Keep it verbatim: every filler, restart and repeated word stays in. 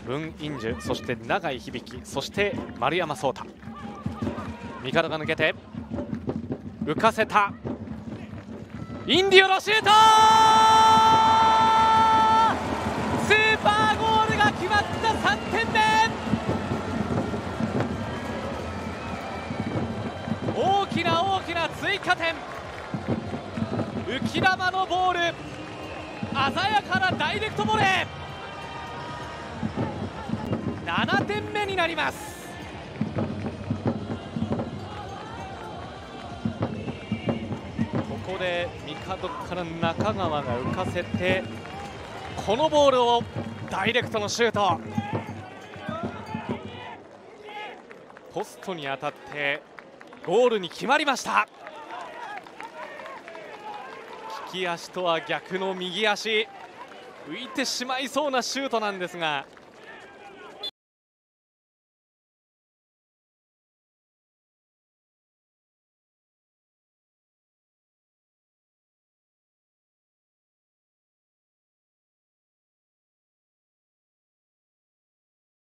ムン・インジュ、そして永井響、そして丸山壮太。味方が抜けて浮かせたインディオのシュート、スーパーゴールが決まったさんてんめ。大きな大きな追加点、浮き球のボール、鮮やかなダイレクトボレー、ななてんめになります。ここで帝から中川が浮かせて、このボールをダイレクトのシュート、ポストに当たってゴールに決まりました。利き足とは逆の右足、浮いてしまいそうなシュートなんですが、